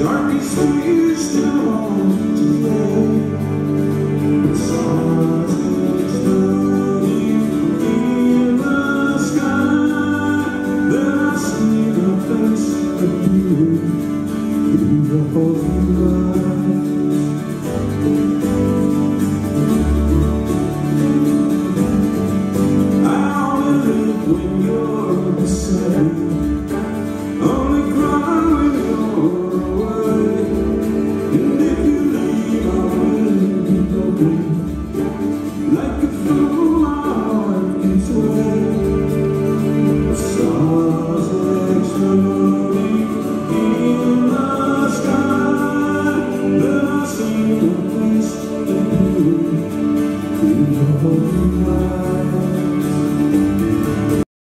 darkest days still on today. The stars is floating in the sky. Then I see the face of you in the holy light. I'll live when you're beside me.